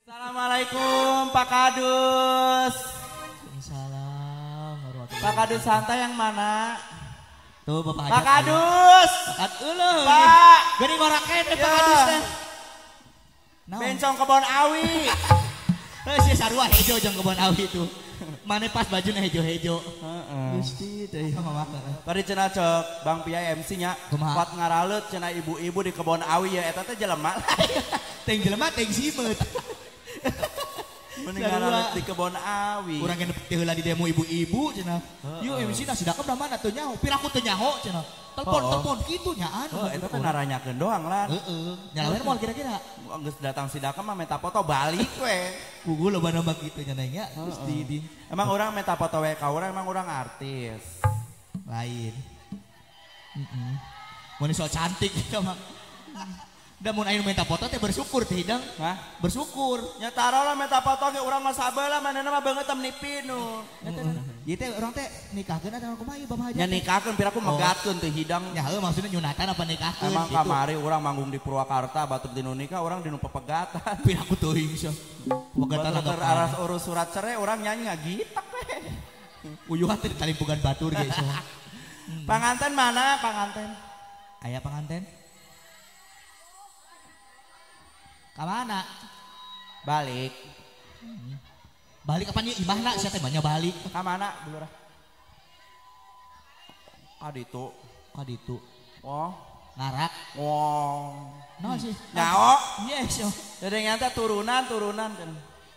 Assalamualaikum Pak Kadus. Salam Pak Kadus santai yang mana? Tuh Bapak Pak Kadus. Pak Kadus. Pak. Gini ngorakeun Pak Ya. Kadus teh. Bencong kebon awi. Heuh si sarua hejo jeung kebon awi itu. Mane pas bajuna hejo-hejo. Gusti teh mah Tadi cenah cek Bang Piai MC nya. Kumaha? Kuat ngaralut cenah ibu-ibu di kebon awi ya eta teh jelema. Teng jelema teng simeut. Mending ngaralut di kebon awi. Urang geus teh heula di demo ibu-ibu cenah. Yuk MC na sidakep da mana teu nyaho. Piraku teu nyaho cenah. Telepon kitu nyaan. Oh, eta teh naranyakeun doang lah. Heeh. Nyalawer moal kira-kira. Geus datang sidaka mah minta foto balik we. Kugu loba nambah kitu nya nya. Gusti di. Emang orang minta foto we ka urang emang urang artis. Lain. Mun so cantik gitu mah. Da mun aya minta foto teh bersyukur teh hidang. Hah? Bersyukur. Nya taruh lah minta foto ge urang mah sabeula manehna mah beungeut tem nipinu. Ieu teh urang teh nikahkeun ada kumaha ieu Bapak Haji? Nya nikahkeun piraku megatkeun teh hidang. Ya heuh maksudna nyunatan apa nikahkeun Emang gitu. kamari urang manggung di Purwakarta batur dinu nikah urang dinu pepegatan. Piraku teuing sia. Pegatan Batur aras urus surat cerai urang nyanyi ngagitak we. Uyuhan teh talimpungan batur ge so. Panganten mana panganten? Aya panganten? Ka mana? Balik. Balik apa nya imahna sia teh banyak balik. Ka mana bulurah? Ka ditu. Ka ditu. Oh. Ngarak. Oh. Naon sih? Nyao. Yes yo. Jadi nyata turunan kan.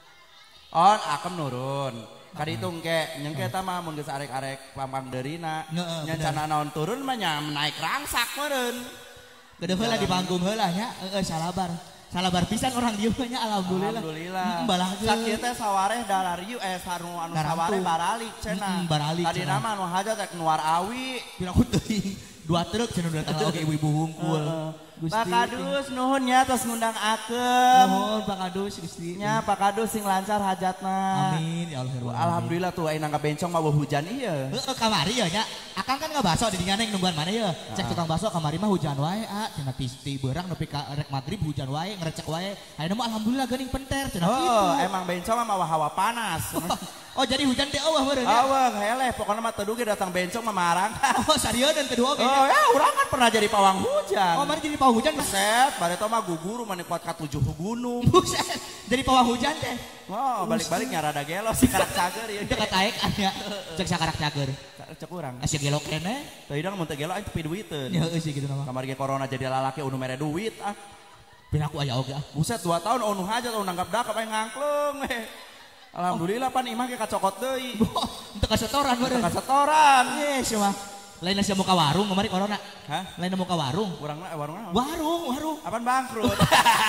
On akem nurun. Kaditu engke nyengke eta mah mun geus arek-arek pampang deurina. Nya cana naon turun mah nya naik rangsak meureun. Gede heula di panggung heula nya. Salabar. Salabar pisan orang dieu nya alhamdulillah. Alhamdulillah. Balahgeun. Sakieu teh sawareh dalariu sarung anu sawareh baralik cenah. Baralik. Tadi nama anu hajat rek nuar awi. Piraku teuing. 2 truk cenah datang oge ibu-ibu hungkul. Pak Kadus nuhun nya tos ngundang akeun. Nuhun Pak Kadus Gusti. Nya Pak Kadus sing lancar hajatna. Amin ya Allah. Alhamdulillah tuh ayeuna ngabencong mah hujan ieu. Heeh kamari ya nya. Akang kan ngabaso di dinya neng nungguan mana ya. Cek tukang baso kamari mah hujan wae cenah ti beurang nepi ka rek magrib hujan wae ngrecek wae. Ayeuna mah alhamdulillah geuning penter cenah kitu. Oh, emang bencong mah hawa panas. Oh jadi hujan teh eueuh meureun ya. Eueuh heleh pokona mah teu dugi datang bencong mah marang. Oh sarieun kedua oge. Oh ya urang kan pernah jadi pawang hujan. Oh mari jadi pawang hujan. Set, bareto mah guguru mani kuat ka 7 gunung. Buset. Jadi pawang hujan teh. Oh, balik-baliknya rada gelo si karak cager ieu. Dekat aek aya. Cek sakarak cager. Cek urang. Asa gelo kene. Teu hidang mun teu gelo aing tepi duiteun. Ya heuh sih gitu nama. Kamari ge corona jadi lalaki unu mere duit ah. Piraku aya oge ah. Buset 2 tahun unu hajat unu nanggap dakap aing ngangklung we. Alhamdulillah pan imah ge kacokot deui. Untuk kasetoran meureun. Kasetoran. Yes mah. Lain nasi muka warung kemarin corona. Hah? Lain muka warung. Warung. Warung. Apaan bangkrut?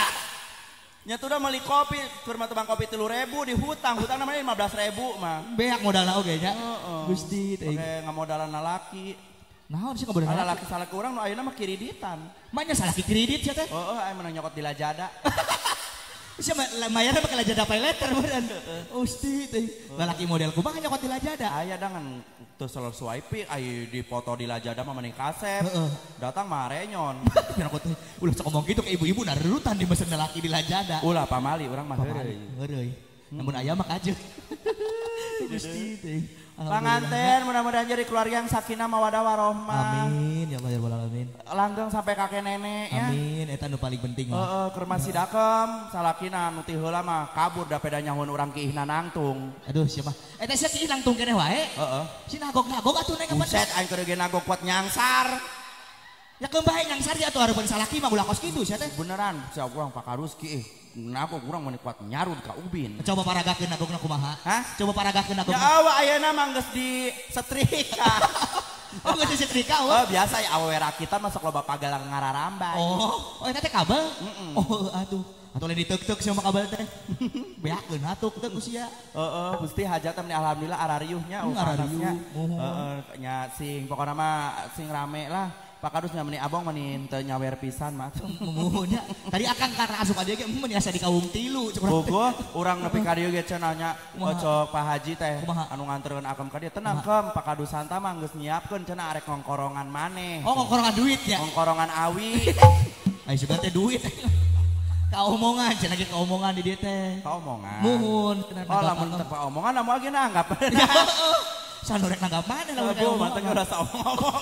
Nyatu udah beli kopi, firma tebang kopi 3.000 di hutang namanya 15.000 mah. Beak modalna oge nya. Gusti teh. Oke, ngamodalan lalaki. Naon sih ngamodalan lalaki salah ke urang nu ayeuna mah kiriditan. Manya salah ki kredit sia teh. Heeh, aya menang nyokot di Lajada. Sia mayarna pakai Lajada Pay Letter meureun. Gusti teh. Lalaki model kumaha nyokot di Lajada? Aya dengan teu selalu swipe aya di foto di Lajada mah mending kasep. Datang mah renyon. Piraku teh ulah sok ngomong gitu ke ibu-ibu narurutan di mesin lalaki di Lajada. Ulah pamali urang mah heureuy. Heureuy. Namun aya mah kajeuk. Gusti teh. Panganten mudah-mudahan jadi keluarga yang sakinah mawadah warohmah. Amin ya Allah ya rabbal alamin. Langgeng sampai kakek nenek ya. Amin eta nu paling penting mah. Heeh, keur masih dakem salakina nu ti heula mah kabur da peda nyahun urang kiihna nangtung. Aduh siapa? Eta sia kieu nangtung keneh wae. Heeh. Si nagog-nagog atuh neng Buset aing keur ge nagog kuat nyangsar. Ya kembahe nyangsar dia atuh hareupeun salaki mah ulah kos kitu sia teh. Beneran, sia urang Pak Karuski nagog urang meni kuat nyarud ka ubin. Coba paragakeun nagogna kumaha? Hah? Coba paragakeun Ya nagogna. awa ayeuna mah geus di setrika. Oh geus disetrika Oh biasa ya awewe kita masuk loba pagalang ngararambai. Oh eta teh kabel? Oh aduh. Atuh lain diteuk-teuk sia mah kabel teh. Beakeun atuh teh ku sia. Heeh, Gusti hajat teh alhamdulillah arariuhnya arariuh. Heeh, nya sing pokona mah sing rame lah. Pak Kadus nya meni abong meni teu nyawer pisan mah. Muhunnya. Tadi akang karena asup aja ge mun asa di kaum tilu. Bogo urang nepi ka dieu ge cenah nya cok Pak Haji teh anu nganterkeun akam ka dieu tenang kem Pak Kadus santa mah geus nyiapkeun cenah arek ngongkorongan maneh. Oh ngongkorongan duit ya. Ngongkorongan awi. Ai sugan teh duit. Kaomongan, cenah lagi kaomongan di dieu teh. Kaomongan. Muhun. Oh, lamun teu omongan namun lagi nanggap. Sanorek nanggap mana lamun Bu, manteng rasa omong-omong.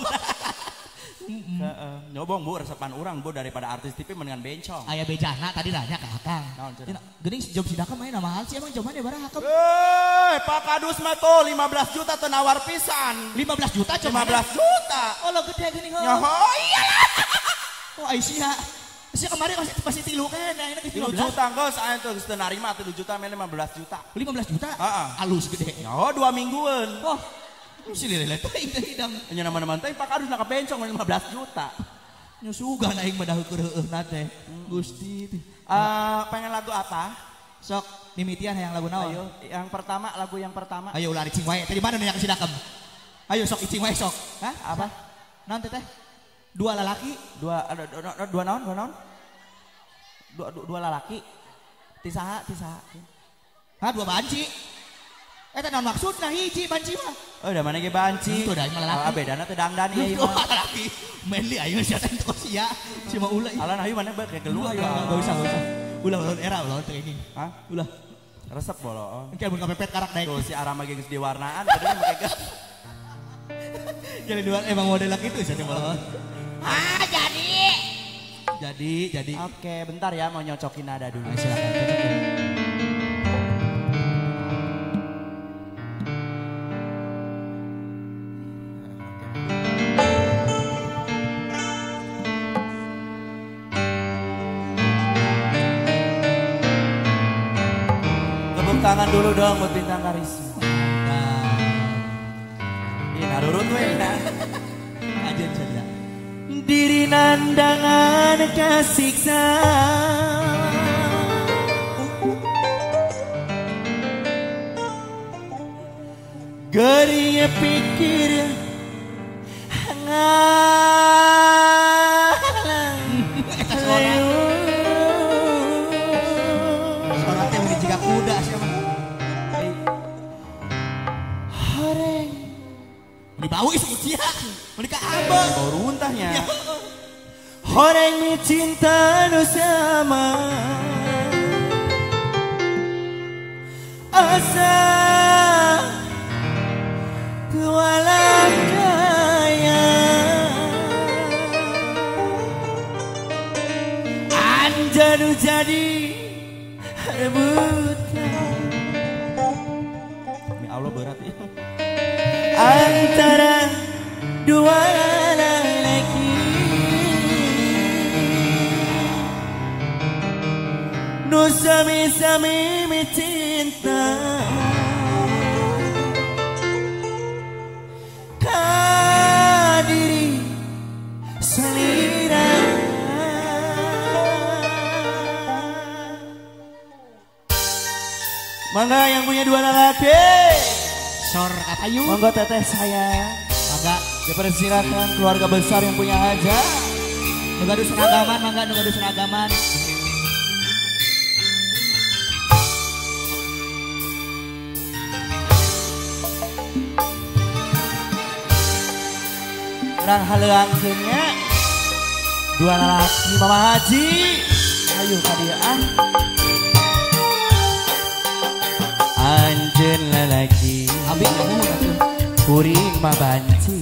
Nyobong Bu, resepan urang Bu daripada artis TV mendingan bencong. Aya bejana tadi nanya ka Akang. Geuning job sidaka main mahal sih emang coba deh barang Akang. Pak Kadus mah tuh 15 juta teu nawar pisan. 15 juta coba. 15 juta. Oh lo gede geuning heuh. Nyaho iyalah. Oh Aisyah. Sia kemarin masih 3 kan, ayeuna geus 3 juta geus aya teu geus teu narima 3 juta main 15 juta. 15 juta? Heeh. Alus gede. Nyaho 2 minggueun. Wah. Si lele teuing teh hidang. Nya nama-nama teh Pak Kadus nak bencong 15 juta. Nya sugan aing mah daheukeun heueuhna teh. Gusti. Pengen lagu apa? Sok mimitian hayang lagu naon? Ayo, lagu yang pertama. Ayo ulah cing wae. Tadi mana nya ka sidakem? Ayo sok icing wae sok. Hah? Apa? Naon teh? Dua lalaki, dua naon? Dua lalaki. Tisaha. Hah, dua banci. Eta naon maksudna hiji banci mah? Oh, da mana ge banci? Tuh da mah lalaki. Bedana teh dangdan ieu mah. Lalaki. Manly ayeuna sia teh teu sia. Si mah ulah. Alan hayu mana bae keluar. Enggak usah. Ulah era ulah training. Hah? Ulah. Resep bolo. Engke mun kapepet karak daek. Tuh si Arama ge geus diwarnaan tadi make ge. Jadi luar emang model gitu sih bolo. Jadi. Oke, bentar ya mau nyocokin nada dulu. Silakan cocokin. Tepuk tangan dulu dong buat bintang karisma. Ini narurut we ya. Ajen saja. Diri nandangan kasiksa Gerinya pikir ngalang suara teh meni jiga kuda siapa horeng meni bau isu cia meni ka abang bau runtahnya horeng mi cinta nu sama asa tualang kaya anjanu jadi rebutan ya Allah berat ya antara dua lelaki nu sami-sami cinta diri selira mangga yang punya dua lelaki sor apa yuk mangga teteh saya mangga dipersilakan keluarga besar yang punya hajat nugadu seragaman mangga nugadu seragaman orang haleangkeunnya dua lelaki Mama Haji ayo kadiaan anjeun lelaki abi kamu kuring mah banci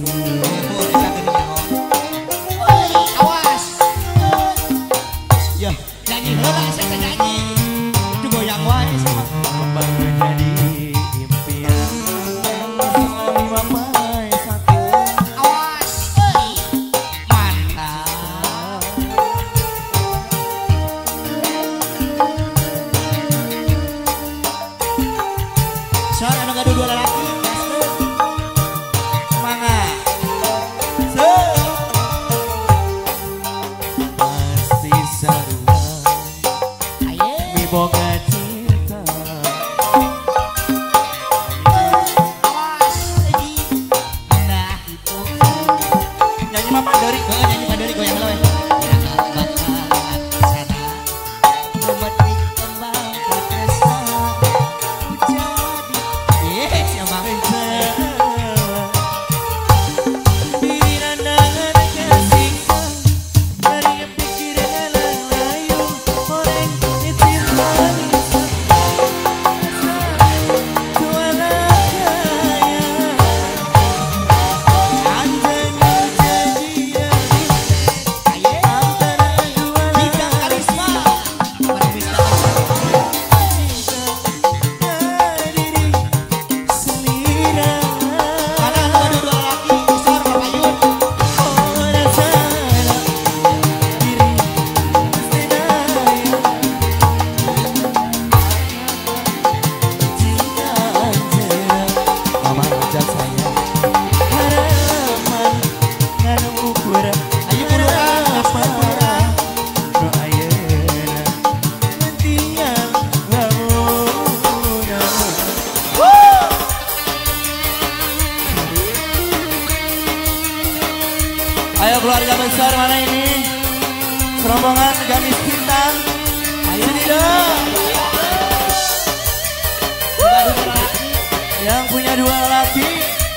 awas ya nyanyi heula saya nyanyi itu goyang wae kembang jadi impian selama mama dua lelaki semangat pasti sarua miboga cinta awas lagi nah itu nyanyi mah pandori goyang lo Orang keluarga besar mana ini? Rombongan Gadis Cinta. Ayo nih dong. Yang punya 2 laki.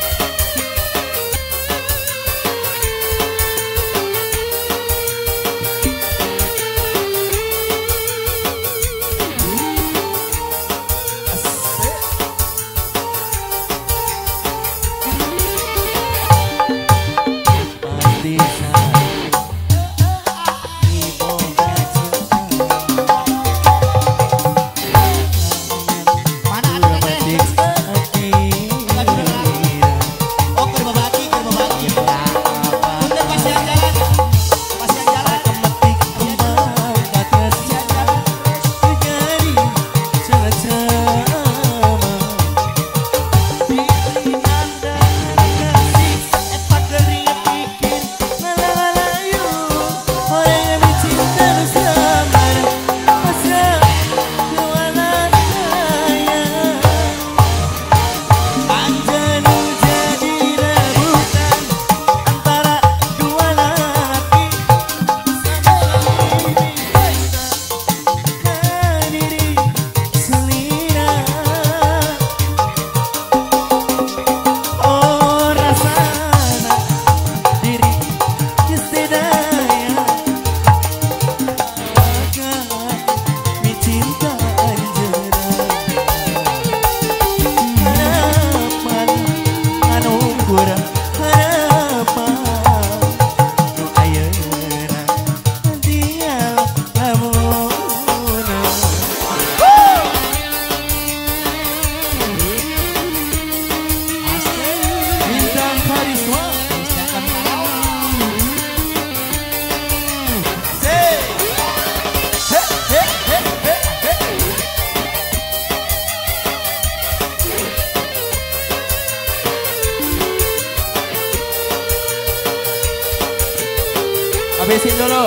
Habisin dulu.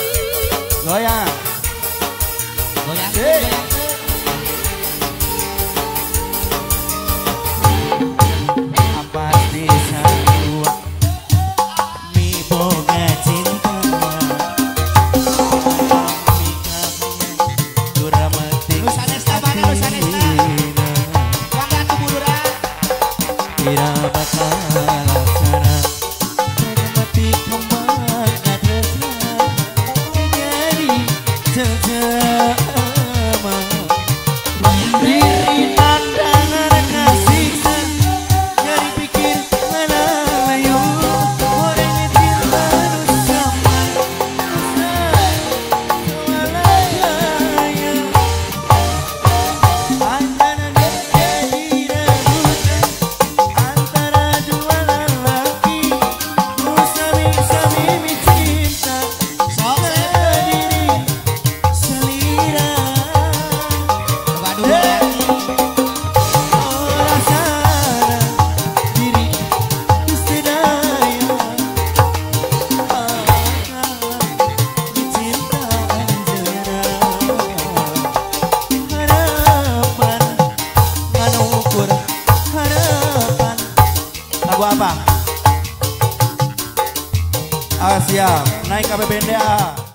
Goyang. Goyang. Apa bisa buat mi boga cinta. Nusanesta mana Nusanesta? Wangga kubulura. Kira bakal laksana. Mati kembang adresnya. Jadi jejama. Diri pandangan kasih. Jadi pikir mana layu. Orangnya cinta bersama. Lagu apa? Ah siap, naik KBBNDA.